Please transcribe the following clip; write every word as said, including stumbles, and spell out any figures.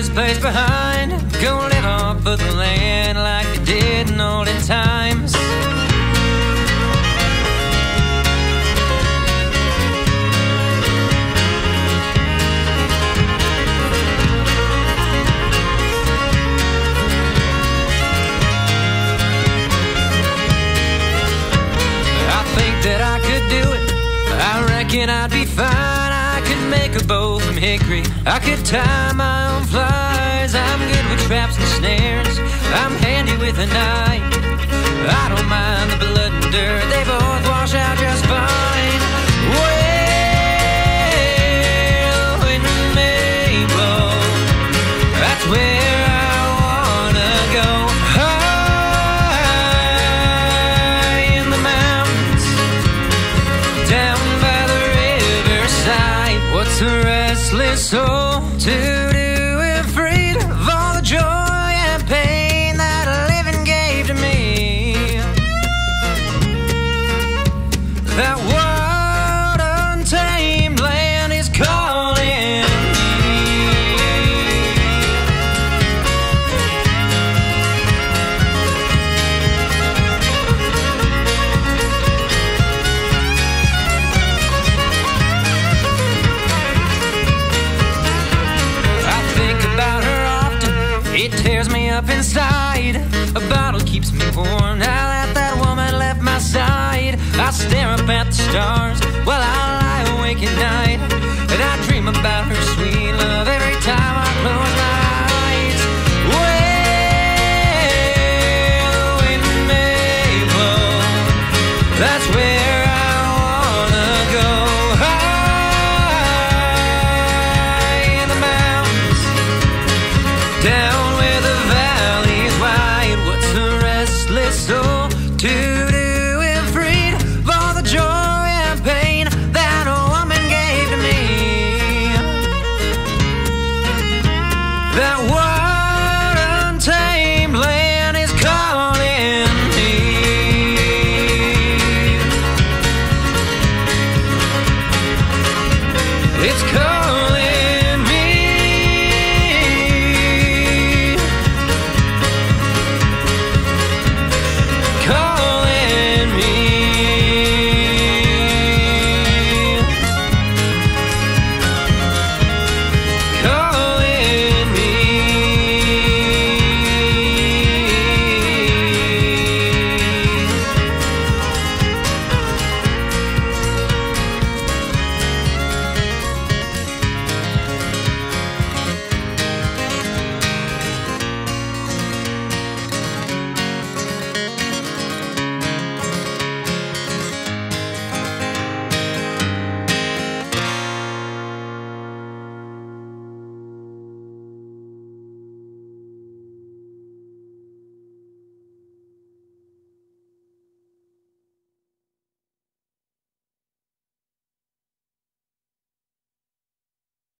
this place behind. Go live off of the land like they did in olden times. That I could do it, I reckon I'd be fine. I could make a bow from hickory, I could tie my own flies. I'm good with traps and snares, I'm handy with a knife. I don't mind the blood and dirt, they both wash out just fine. Well, when May blow, that's where I wanna go. What's a restless soul to do if freed of all the joy and pain that living gave to me? That wild, untamed land is calling It tears me up inside. A bottle keeps me warm now that that woman left my side. I stare up at the stars while I lie awake at night, and I dream about her sweet love every time I close my eyes. Well, the wind may blow, that's where